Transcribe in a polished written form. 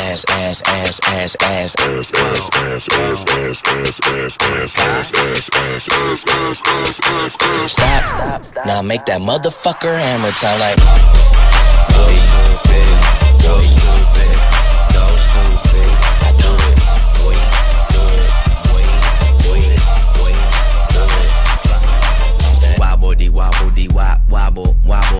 ass, ass, ass, ass, ass, ass, ass, ass, ass, ass, ass, ass, ass, ass, ass, ass, ass, ass, ass, ass. Stop. Now make that motherfucker hammer time like.